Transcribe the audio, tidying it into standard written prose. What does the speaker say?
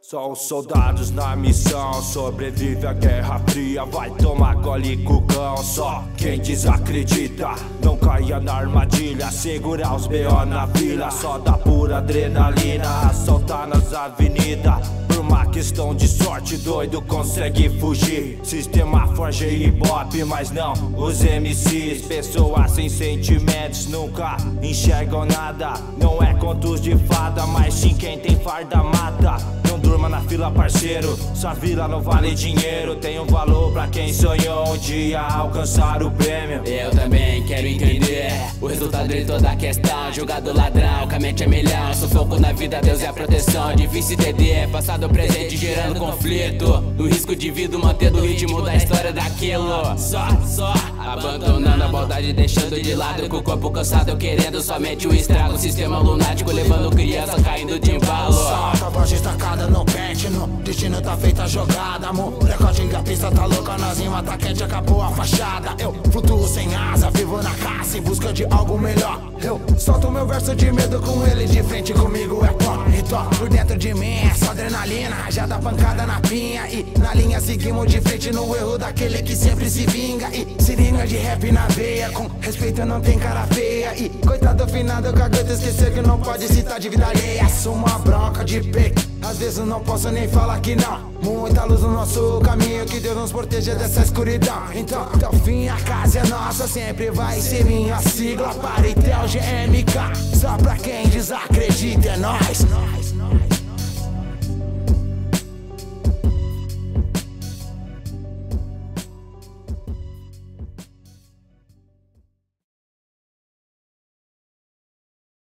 Só os soldados na missão, sobrevive à Guerra Fria. Vai tomar gole com cão, só quem desacredita não caia na armadilha. Segurar os B.O. na vila, só dá pura adrenalina. Assaltar nas avenidas, por uma questão de sorte, doido consegue fugir. Sistema forja e ibope, mas não os MCs. Pessoas sem sentimentos nunca enxergam nada. Não é contos de fada, mas sim quem tem farda mata. Não durma na fila, parceiro, sua vila não vale dinheiro. Tem um valor pra quem sonhou um dia alcançar o prêmio. Eu também quero entender o resultado de toda a questão. Jogado ladrão, com a mente a milhão. Sufoco na vida, Deus é a proteção. Difícil entender, passado, presente, gerando conflito. No risco de vida, mantendo o ritmo da história daquilo. Só abandonando a maldade, deixando de lado. Com o corpo cansado, eu querendo somente o estrago. Sistema lunático, levando criança, caindo de embalo. Solta a voz destacada no pente, no destino tá feita a jogada, amor. Recorde a pista tá louca, nós em tá quente, acabou a fachada. Eu flutuo sem asa, vivo na caça em busca de algo melhor. Eu solto meu verso de medo com ele de frente, comigo é pó e tó. Por dentro de mim é só adrenalina, já dá pancada na pinha. E na linha seguimos de frente no erro daquele que sempre se vinga. E seringa de rap na veia, com respeito não tem cara feia. E coitado finado, cagueta esquecer que não pode citar de vida alheia. Sou uma bronca de peito, às vezes não posso nem falar que não. Muita luz no nosso caminho, que Deus nos proteja dessa escuridão. Então, até o fim a casa é nossa, sempre vai ser minha sigla. Paritel GMK, só pra quem desacredita é nóis.